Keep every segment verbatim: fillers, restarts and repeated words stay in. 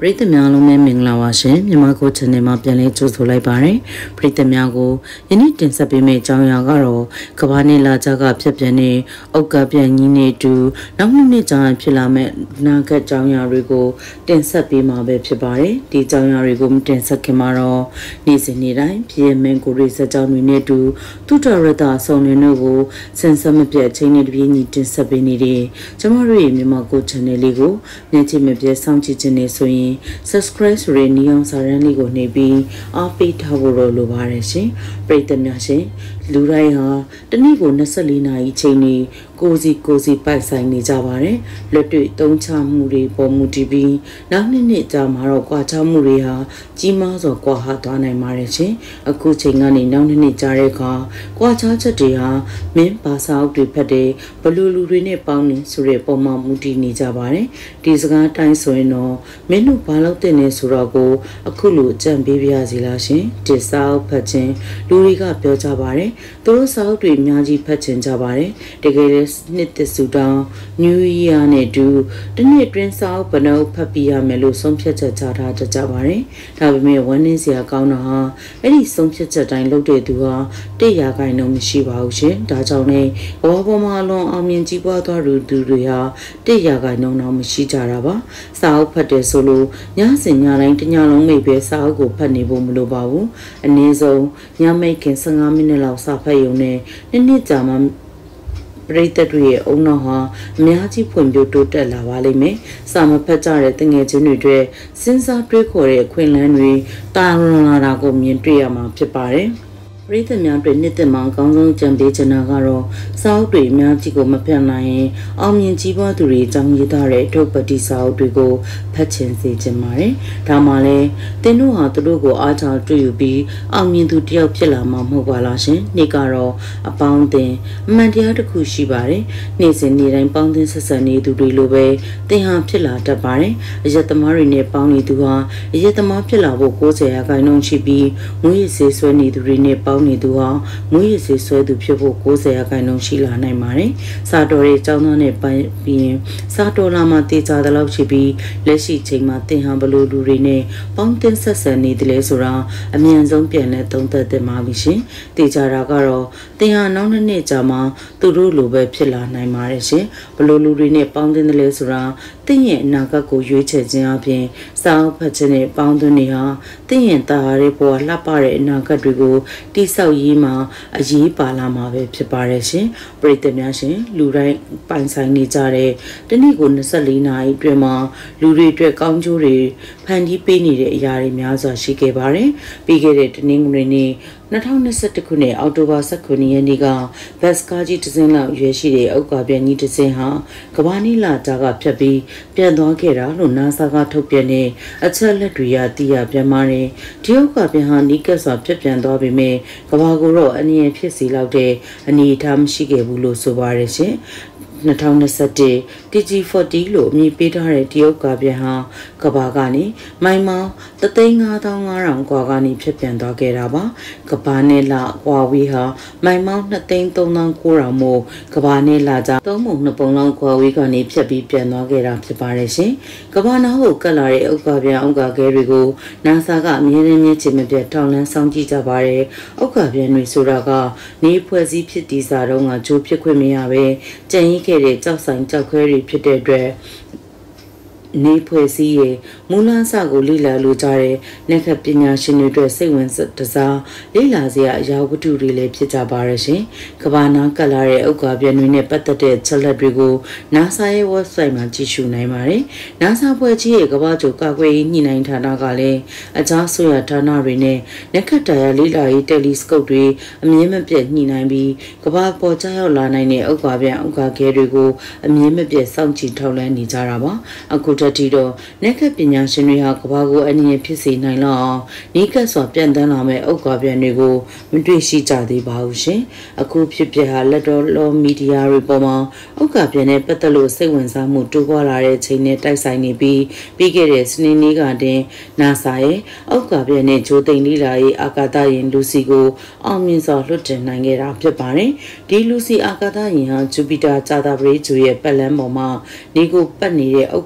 ပရိသတ်များလုံးနဲ့မင်္ဂလာပါရှင်မြန်မာကို channel မှာပြန်လည်ကြိုဆိုလိုက်ပါတယ်ပရိသတ်များကိုယနေ့တင်ဆက်ပေးမယ့်အကြောင်းအရာကတော့ကမ္ဘာနဲ့လာကြကဖြစ်ပြန်တဲ့အောက်ကပြန်ကြီးနေတူနောက်နှစ်နှစ်ကြာဖြစ်လာမဲ့နာဂတ်အကြောင်းအရာတွေကိုတင်ဆက်ပေးမှာပဲဖြစ်ပါတယ်ဒီအကြောင်းအရာတွေကိုမတင်ဆက်ခင်မှာတော့နေ့စဉ်နေ့တိုင်းပြည်မင်းကိုရိစက်ကြောင်းတွေနဲ့တူသူတရတာဆောင်နေတို့ကိုစင်စမပြတ်ချင်းနဲ့တပြေးညီတင်ဆက်ပေးနေတယ်ကျမတို့ရဲ့မြန်မာကို channel လေးကိုမျက်ခြေမပြတ်စောင့်ကြည့်ခြင်းနဲ့ဆိုရင်subscribe ဆိုတဲ့နီအောင်စာရန်လေးကိုနှိပ်ပြီးအားပေးထားဖို့လိုပါတယ်ရှင်ပရိသတ်များရှင်လူတိုင်းဟာတနေ့ကိုยี่สิบสี่နာရီချိန်နေကိုစီကိုစီပိုက်ဆိုင်နေကြပါတယ်လက်တွေ့သုံးချမှုတွေပေါ်မူတည်ပြီးနောက်နှစ်နှစ်ကြာမှာတော့ကွာခြားမှုတွေဟာကြီးမားစွာကွာဟသွားနိုင်ပါတယ်ရှင်အခုချိန်ကနေနောက်နှစ်နှစ်ကြာတဲ့အခါကွာခြားချက်တွေဟာမင်းဘာသာအုပ်တွေဖက်တဲ့ဘလူလူတွေနဲ့ပေါင်းနေဆိုတဲ့ပုံမှန်မူတည်နေကြပါတယ်ဒီစကားတိုင်းဆိုရင်တော့မင်းတို့ဘာလို့တင်နေဆိုတော့ကိုအခုလိုအကြံပေးပြရစီလားရှင်ဒီစာအုပ်ဖတ်ခြင်းလူတွေကပြောကြပါတယ်သူတို့စာအုပ်တွေအများကြီးဖတ်ခြင်းကြပါတယ်တကယ်လည်းနှစ်သစ်စုတောင်း New Year နဲ့တူတနေ့တွင်စာအုပ်ဘယ်နှုတ်ဖတ်ပြရမယ်လို့ဆုံးဖြတ်ချက်ချထားကြကြပါတယ်ဒါပေမဲ့ဝမ်းနည်းစရာကောင်းတာဟာအဲ့ဒီဆုံးဖြတ်ချက်တိုင်းလုပ်တဲ့သူဟာတိတ်ရာခိုင်နှုန်းမရှိပါဘူးရှင်ဒါကြောင့်လည်းဘောပေါ်မှာလွန်အောင်မြင်ကြီးပွားသွားသူတွေဟာတိတ်ရာခိုင်နှုန်းတော့မရှိကြတာပါစာအုပ်ဖတ်တယ်ဆိုလို့ညစဉ်ညတိုင်းတညလုံးမိပဲစာအုပ်ကိုဖတ်နေဖို့မလိုပါဘူးအနည်းဆုံးညမိတ်ခင်fifteenမိနစ်လောက်စာဖတ်ရုံနဲ့နှစ်နှစ်ကြာမှပရိသတ်တွေရဲ့အုံနောက်ဟာအများကြီးဖွံ့ဖြိုးတိုးတက်လာပါလိမ့်မယ်စာမဖတ်ကြတဲ့တငယ်ချင်းတွေအတွက်စဉ်းစားတွေးခေါ်တဲ့အခွင့်အလမ်းတွေတာလွန်လာတာကိုမြင်တွေ့ရမှာဖြစ်ပါတယ်ပရိသတ်များတွေနှစ်သက်မှာအကောင်းဆုံးကြံပေးချင်တာကတော့စာအုပ်တွေအများကြီးကိုမဖတ်နိုင်ရင်အောင်မြင်ကြီးပွားသူတွေအကြောင်းရေးထားတဲ့ထုတ်ပတိစာအုပ်တွေကိုဖတ်ချင်စေချင်ပါတယ်။ဒါမှလည်းသင်တို့ဟာသူတို့ကိုအားချတွေ့ယူပြီးအောင်မြင်သူတယောက်ဖြစ်လာမှာမဟုတ်ပါလားရှင်။နေ့ကတော့အပေါင်းအသင်းအမှန်တရားတစ်ခုရှိပါတယ်။နေ့စဉ်နေ့တိုင်းပေါင်းသင်းဆက်ဆံနေသူတွေလိုပဲသင်ဟာဖြစ်လာတတ်ပါတယ်။အရက်သမားတွေနဲ့ပေါင်းနေသူဟာအရက်သမားဖြစ်လာဖို့ninetyရာခိုင်နှုန်းရှိပြီးငွေရည်ဆေးဆွဲနေသူတွေနဲ့ပေါင်းနေသူဟာမွေးရည်ဆွဲသူဖြစ်ဖို့ninetyရာခိုင်နှုန်းရှိလာနိုင်ပါတယ်။စာတော်ရဲ့အကြောင်းသားနဲ့ပိုင်းပြီးစာတော်လာမှာတေချာတဲ့လောက်ရှိပြီးလက်ရှိချိန်မှာသင်ဟာဘလို့လူတွေနဲ့ပေါင်းတင်ဆက်ဆံနေတယ်လဲဆိုတာအမြန်ဆုံးပြန်လဲသုံးသပ်သင့်ပါပြီရှင်။တေချာတာကတော့သင်ဟာနောက်နှစ်နှစ်ကြာမှသူတို့လိုပဲဖြစ်လာနိုင်ပါတယ်ရှင်။ဘလို့လူတွေနဲ့ပေါင်းတင်တယ်လဲဆိုတာသင်ရဲ့အနာဂတ်ကိုရွေးချယ်ခြင်းအပြင်စာအုပ်ဖတ်ခြင်းနဲ့ပေါင်းသွင်းနေဟာသင်ရဲ့တာရဲပေါ်လှပတဲ့အနာဂတ်တွေကိုတိဆောက်ရေးမှာအရေးပါလာမှာပဲဖြစ်ပါတယ်ရှင်ပရိသတ်များရှင်လူတိုင်းပိုင်ဆိုင်နေကြတဲ့တနေ့ကိုtwenty-fourနာရီအတွင်းမှာလူတွေအတွက်ကောင်းကျိုးတွေဖန်တီးပေးနေတဲ့အရာတွေများစွာရှိခဲ့ပါတယ်ပြီးခဲ့တဲ့တနင်္ဂနွေနေ့twenty twenty-oneခုနှစ်အောက်တိုဘာnineteenရက်နေ့ကဘတ်စကားကြီးတစ်စင်းလောက်ရွေးရှိတဲ့ဥက္ကာပြန်ကြီးတစ်စင်းဟာကမ္ဘာနီလာတာကဖြတ်ပြီးပြန်သွားခဲ့တာလို့ NASA ကထုတ်ပြန်တဲ့အချက်လက်တွေရသိရပြန်ပါတယ်ဒီဥက္ကာပြန်ဟာနီးကပ်စွာဖြစ်ပြန်သွားပေမဲ့ကမ္ဘာကိုတော့အနည်းဖြစ်စီလောက်တဲ့အနေအထားမရှိခဲ့ဘူးလို့ဆိုပါတယ်ရှင်twenty twenty-one တီ ဂျီ forty လို့အမည်ပေးထားတဲ့တရုတ်ကပြန်ဟာကဘာကနေမိုင်မောင်းone five five five thousandกว่าကနေဖြစ်ပြန်သွားခဲ့တာပါကဘာနဲ့လာကွာဝေးဟာမိုင်မောင်းtwo three thousand nine hundredမို့ကဘာနဲ့လာကြသုံးပုံနှစ်ပုံလောက်ကွာဝေးကနေဖြတ်ပြီးပြန်သွားခဲ့တာဖြစ်ပါတယ်ရှင်ကဘာနာကိုကတ်လာတဲ့ဥက္ကာပြန်ဥက္ကာခဲတွေကို NASA ကအမြဲတမ်းမြင့်ချင်မပြတ်ထောင်လန်းစောင့်ကြည့်ကြပါတယ်ဥက္ကာပြန်တွေဆိုတာကနေဖွဲ့စည်းဖြစ်တည်စာတုံးကဂျိုးဖြစ်ခွင့်မရပဲကြံရည်ခဲ့တဲ့ကြောက်ဆိုင်ကြောက်ခွဲတွေဖြစ်တဲ့အတွက်နေဖွဲ့စည်းရဲ့မူလအစကိုလေ့လာလိုကြတဲ့လက်ခပညာရှင်တွေအတွက်စိတ်ဝင်တစားလေ့လာစရာအရာဝတ္ထုတွေလည်းဖြစ်ကြပါရရှင်။ကမ္ဘာနာကတ်လာတဲ့ဥက္ကာပြန်တွေနဲ့ပတ်သက်တဲ့ချက်လက်တွေကို NASA ရဲ့ website မှာကြည့်ရှုနိုင်ပါတယ်။ NASA ဖွဲ့ကြီးရဲ့ကမ္ဘာကျော်ကာကွယ်ရေးညှိနှိုင်းဌာနကလည်းအကြားဆိုရဌာနတွေနဲ့လက်ခတာယာလေ့လာရေး telescope တွေအမြင့်မပြတ်ညှိနှိုင်းပြီးကမ္ဘာပေါ်ကျရောက်လာနိုင်တဲ့ဥက္ကာပြန်ဥက္ကာခဲတွေကိုအမြင့်မပြတ်စောင့်ကြည့်ထောက်လှမ်းနေကြတာပါ။အခုတီတော့နက်ကပညာရှင်တွေဟာကဘာကိုအနည်းဖြစ်စေနိုင်လောက်အောင်နီးကပ်စွာပြန့်သန်းလာမဲ့ဥက္ကာပြန်တွေကိုမတွေ့ရှိကြသေးပါဘူးရှင်အခုဖြစ်ပျက်ဟာလက်တော်လောမီဒီယာတွေပေါ်မှာဥက္ကာပြန်နဲ့ပတ်သက်လို့စိတ်ဝင်စားမှုတိုးပွားလာတဲ့ချိန်နဲ့တိုက်ဆိုင်နေပြီးပြီးခဲ့တဲ့စနေနေ့ကတင် NASA ရဲ့ဥက္ကာပြန်နဲ့ဂျိုသိန်လိလာရေးအာကာသယာဉ်လူစီကိုအောင်မြင်စွာလွှတ်တင်နိုင်ခဲ့တာဖြစ်ပါတယ်ဒီလူစီအာကာသယာဉ်ဟာဂျူပီတာကြာသပတေးဂြိုလ်ရဲ့ပတ်လမ်းပေါ်မှာနေကိုပတ်နေတဲ့ဥက္ကာပြန်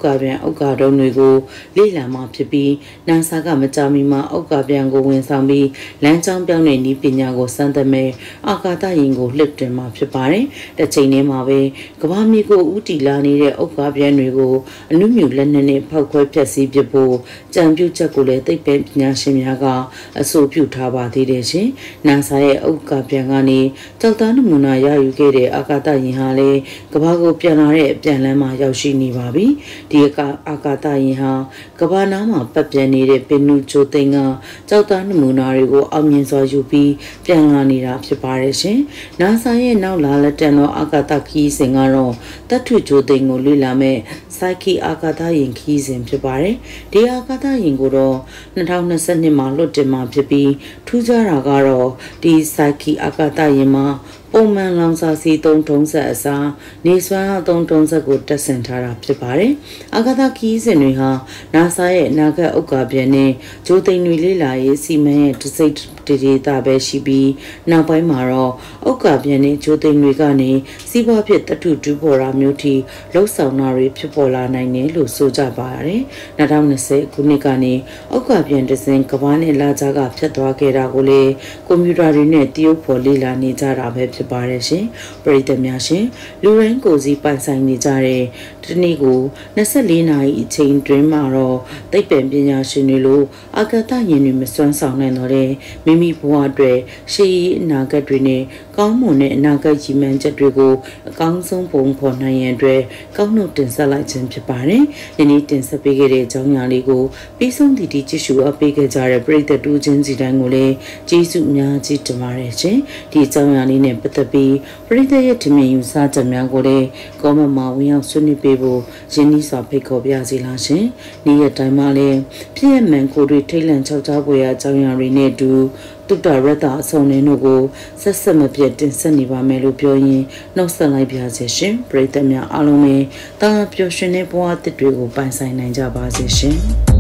အောက်ကတုံးတွေကိုလေ့လာမှဖြစ်ပြီး NASA ကမကြာမီမှာအောက်ကပြန်ကိုဝင်ဆောင်ပြီးလမ်းကြောင်းပြောင်းတဲ့နည်းပညာကိုစမ်းသပ်မဲ့အာကာသယာဉ်ကိုလှစ်တင်မှာဖြစ်ပါတယ်။တစ်ချိန်တည်းမှာပဲကမ္ဘာမြေကိုဥတီလာနေတဲ့အောက်ကပြန်တွေကိုအနုမြူလက်နက်နဲ့ဖောက်ခွဲဖျက်ဆီးပစ်ဖို့ကြံပြုချက်ကိုလည်းသိပ္ပံပညာရှင်များကအဆိုပြုထားပါသေးတယ်ရှင်။ NASA ရဲ့အောက်ကပြန်ကနေကြောက်သားနမူနာရယူခဲ့တဲ့အာကာသယာဉ်ဟာလည်းကမ္ဘာကိုပြန်လာတဲ့အပြန်လမ်းမှာရောက်ရှိနေပါပြီ။ဒီအာကာသယာဉ်ဟာကမ္ဘာနားမှာပတ်ပြန်နေတဲ့ပင်နူချိုသိန်းကကြောက်သားနမူနာတွေကိုအောင်မြင်စွာယူပြီးပြန်လာနေတာဖြစ်ပါတယ်ရှင်။ NASA ရဲ့နောက်လာလက်တန်သောအာကာသခီးစဉ်ကတော့တတ်ထွေချိုသိန်းကိုလေ့လာမဲ့ Psyche အာကာသယာဉ်ခီးစဉ်ဖြစ်ပါတယ်။ဒီအာကာသယာဉ်ကိုတော့၂၀၂၂မှာလွှတ်တင်မှာဖြစ်ပြီးထူးခြားတာကတော့ဒီ Psyche အာကာသယာဉ်မှာပုံမှန်လောင်စာစီသုံးထုံးဆက်အစားနေစွမ်းအသုံးထုံးဆက်ကိုတက်ဆင်ထားတာဖြစ်ပါတယ်။အာကာသခီးစဉ်တွေဟာ NASA ရဲ့အနာဂတ်ဥက္ကာပျံနဲ့ဂျိုသိန်းတွေလေ့လာရေးစီမံရဲ့တစိတ်တဒေတာပဲရှိပြီးနောက်ပိုင်းမှာတော့ဥက္ကာပျံနဲ့ဂျိုသိန်းတွေကနေစီးပွားဖြစ်တထုတူပေါ်တာမျိုးထိလှုပ်ဆောင်တာတွေဖြစ်ပေါ်လာနိုင်တယ်လို့ဆိုကြပါတယ်။၂၀၂၀ခုနှစ်ကနေဥက္ကာပျံတစ်စင်းကမ္ဘာနဲ့လာကြားကဖြတ်သွားခဲ့တာကိုလေကွန်ပျူတာတွေနဲ့တရုပ်ဖော်လေ့လာနေကြတာပဲဖြစ်ပါတယ်ရှင်ပရိသတ်များရှင်လူရင်းကိုစီပိုင်ဆိုင်နေကြတဲ့ဒီနေ့ကို၂၄နာရီအချိန်တွင်းမှာတော့သိပ္ပံပညာရှင်တွေလိုအာကာသယာဉ်တွေမစွမ်းဆောင်နိုင်တော့တဲ့မိမိဘဝအတွက်ရှေးအနာဂတ်တွေနဲ့ကောင်းမွန်တဲ့အနာဂတ်ကြီးမှန်ချက်တွေကိုအကောင်းဆုံးပုံဖော်နိုင်ရန်အတွက်ကောင်းနှုတ်တင်ဆက်လိုက်ခြင်းဖြစ်ပါတယ်။ယနေ့တင်ဆက်ပေးခဲ့တဲ့အကြောင်းအရာလေးကိုပြီးဆုံးသည့်ဒီကြည့်ရှုအပ်ပေးခဲ့ကြတဲ့ပရိသတ်တူချင်းစီတိုင်းကိုလည်းကျေးဇူးအများကြီးတင်ပါတယ်ရှင်။ဒီအကြောင်းအရာလေးနဲ့ပတ်သက်ပြီးပရိသတ်ရဲ့ထင်မြင်ယူဆချက်များကိုလည်းကောမန့်မှာဝင်ရောက်ဆွေးနွေးပေးဖို့ရင်းနှီးစွာဖိတ်ခေါ်ပြစီလားရှင်။နေ့ရက်တိုင်းမှာလည်းဖြစ်ရမှန်ကိုတွေထိတ်လန့်ချောက်ချားပွေရာအကြောင်းအရာတွေနဲ့အတူတုတ္တရတ္တအဆုံးနဲ့တို့ကိုဆက်ဆက်မပြတ်တင်ဆက်နေပါမယ်လို့ပြောရင်းနှုတ်ဆက်လိုက်ပါစေရှင်ပရိသတ်များအားလုံးပဲတာပျော်ရွှင်တဲ့ဘဝအသစ်တွေကိုပိုင်ဆိုင်နိုင်ကြပါစေရှင်